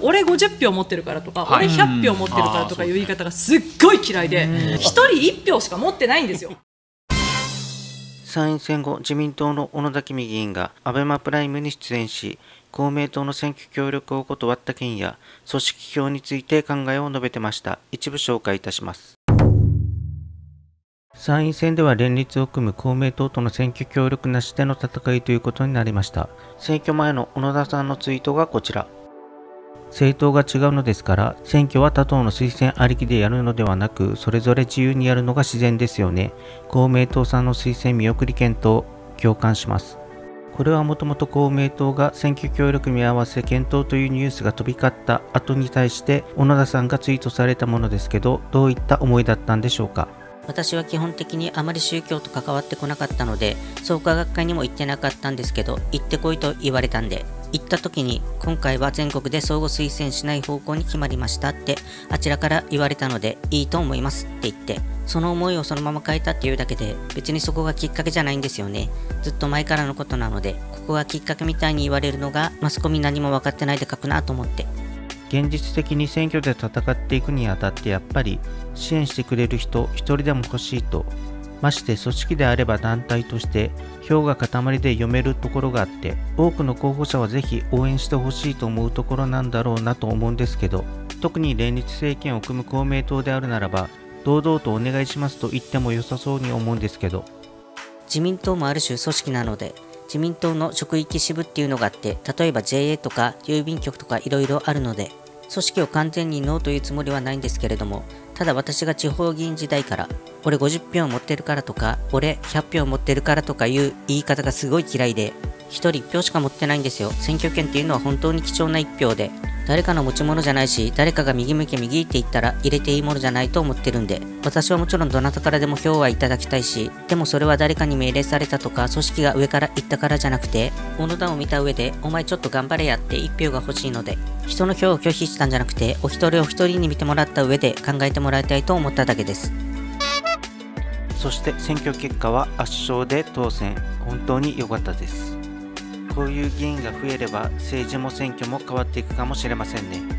俺50票持ってるからとか、俺100票持ってるからとかいう言い方がすっごい嫌いで、1人1票しか持ってないんですよ。 参院選後、自民党の小野田公議員がアベマプライムに出演し、公明党の選挙協力を断った件や組織票について考えを述べてました。一部紹介いたします。参院選では連立を組む公明党との選挙協力なしでの戦いということになりました。選挙前の小野田さんのツイートがこちら。政党が違うのですから、選挙は他党の推薦ありきでやるのではなく、それぞれ自由にやるのが自然ですよね。公明党さんの推薦見送り検討、共感します。これはもともと公明党が選挙協力見合わせ検討というニュースが飛び交った後に対して小野田さんがツイートされたものですけど、どういった思いだったんでしょうか。 私は基本的にあまり宗教と関わってこなかったので、創価学会にも行ってなかったんですけど、行ってこいと言われたんで、行った時に今回は全国で相互推薦しない方向に決まりましたってあちらから言われたので、いいと思いますって言って、その思いをそのまま変えたっていうだけで、別にそこがきっかけじゃないんですよね。ずっと前からのことなので、ここがきっかけみたいに言われるのがマスコミ何も分かってないで書くなと思って。 現実的に選挙で戦っていくにあたってやっぱり支援してくれる人一人でも欲しいと、まして組織であれば団体として票が塊で読めるところがあって、多くの候補者はぜひ応援してほしいと思うところなんだろうなと思うんですけど、特に連立政権を組む公明党であるならば堂々とお願いしますと言っても良さそうに思うんですけど、 自民党もある種組織なので、自民党の職域支部っていうのがあって、例えば JA とか郵便局とかいろいろあるので、組織を完全にノーというつもりはないんですけれども、ただ私が地方議員時代から、俺50票持ってるからとか、俺100票持ってるからとかいう言い方がすごい嫌いで、1人1票しか持ってないんですよ。選挙権っていうのは本当に貴重な1票で、誰かの持ち物じゃないし、誰かが右向け右って言ったら入れていいものじゃないと思ってるんで、私はもちろんどなたからでも票はいただきたいし、でもそれは誰かに命令されたとか組織が上から言ったからじゃなくて、小野田を見た上でお前ちょっと頑張れやって1票が欲しいので、人の票を拒否したんじゃなくて、お一人お一人に見てもらった上で考えてもらいたいと思っただけです。 そして選挙結果は圧勝で当選、本当に良かったです。こういう議員が増えれば政治も選挙も変わっていくかもしれませんね。